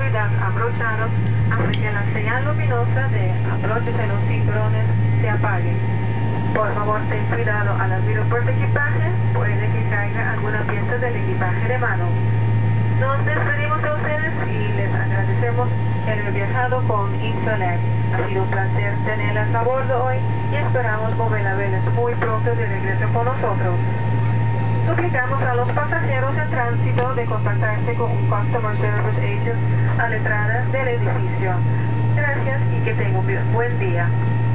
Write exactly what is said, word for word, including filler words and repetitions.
seguridad abrochados hasta que la señal luminosa de abróchese los cinturones se apague. Por favor, ten cuidado al abrir el portaequipaje, puede que caiga alguna pieza del equipaje de mano. Nos despedimos de ustedes y les agradecemos el haber viajado con In Curacao. Ha sido un placer tenerlas a bordo hoy y esperamos volver a verles muy pronto de regreso con nosotros. Suplicamos a los pasajeros en tránsito de contactarse con un Customer Service Agent a la entrada del edificio. Gracias y que tengan un buen día.